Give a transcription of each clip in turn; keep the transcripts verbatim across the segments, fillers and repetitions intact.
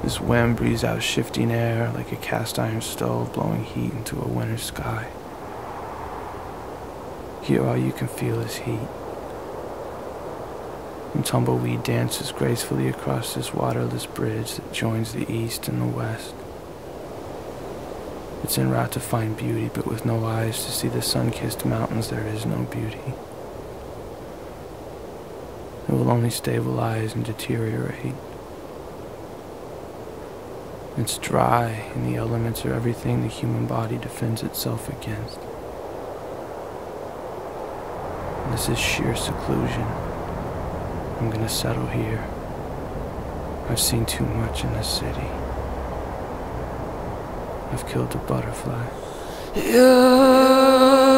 This wind breathes out shifting air like a cast iron stove blowing heat into a winter sky. Here all you can feel is heat. And tumbleweed dances gracefully across this waterless bridge that joins the east and the west. It's en route to find beauty, but with no eyes to see the sun-kissed mountains, there is no beauty. It will only stabilize and deteriorate. It's dry, and the elements are everything the human body defends itself against. And this is sheer seclusion. I'm gonna settle here. I've seen too much in this city. I've killed a butterfly. Yeah.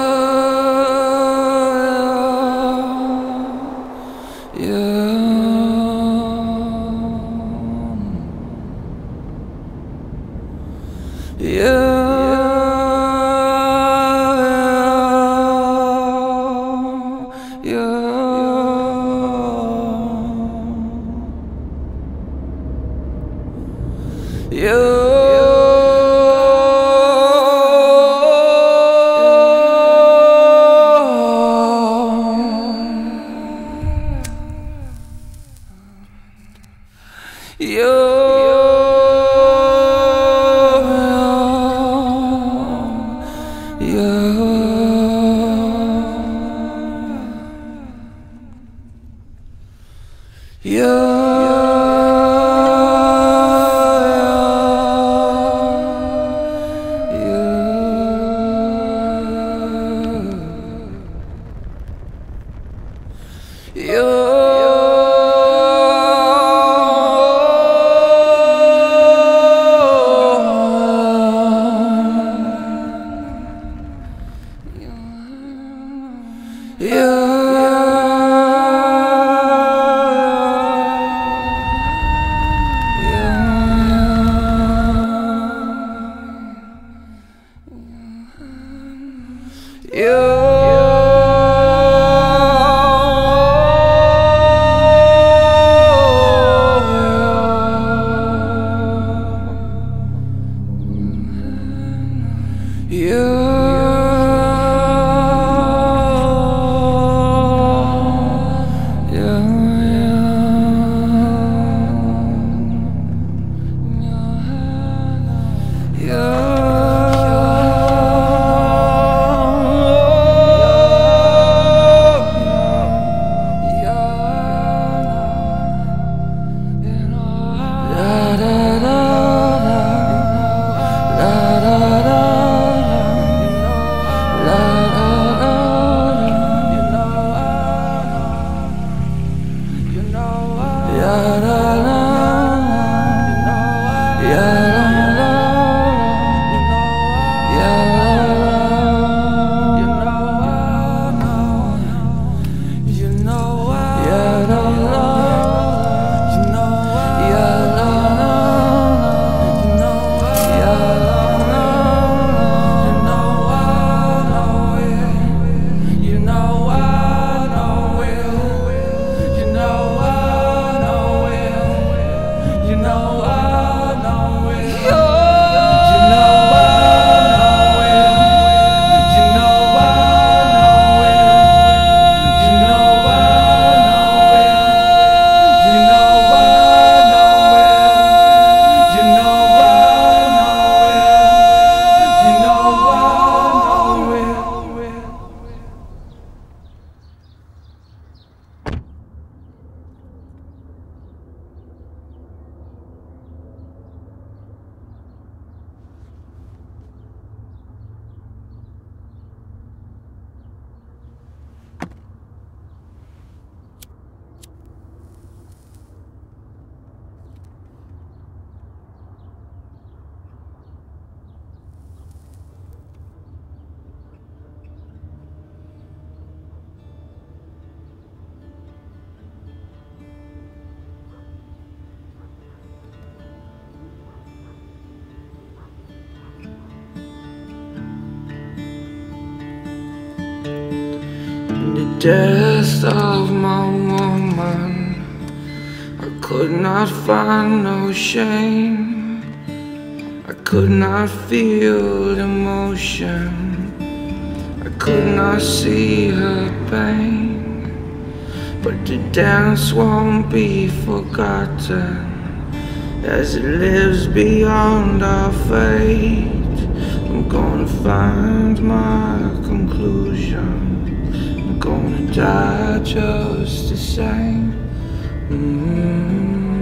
death of my woman, I Could not find no shame. I could not feel emotion. I could not see her pain. But the dance won't be forgotten, as it lives beyond our fate. I'm gonna find my conclusion. I'm gonna die just the same. Mm-hmm.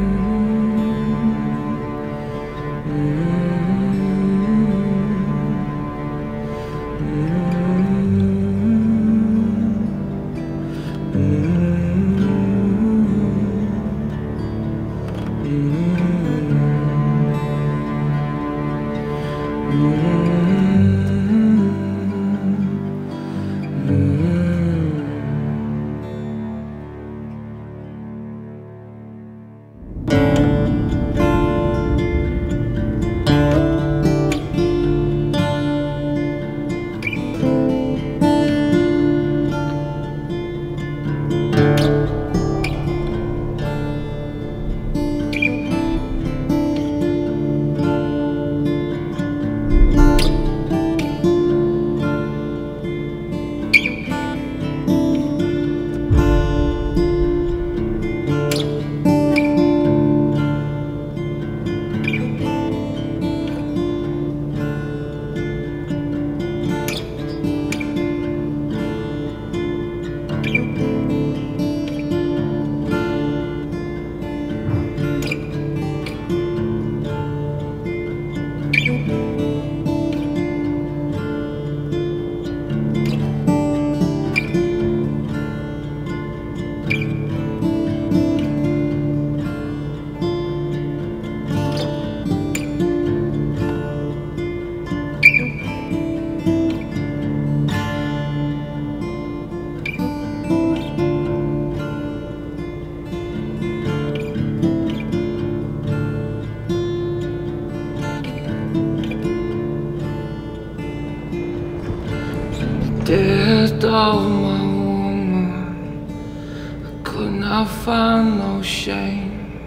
Death of my woman, I could not find no shame.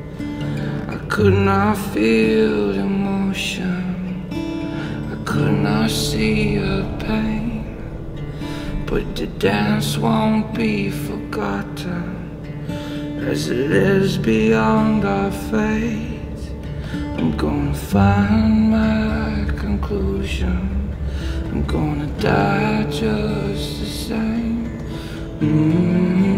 I could not feel emotion. I could not see her pain. But the dance won't be forgotten, as it lives beyond our fate. I'm gonna find my conclusion. I'm gonna die just the same. Mm-hmm.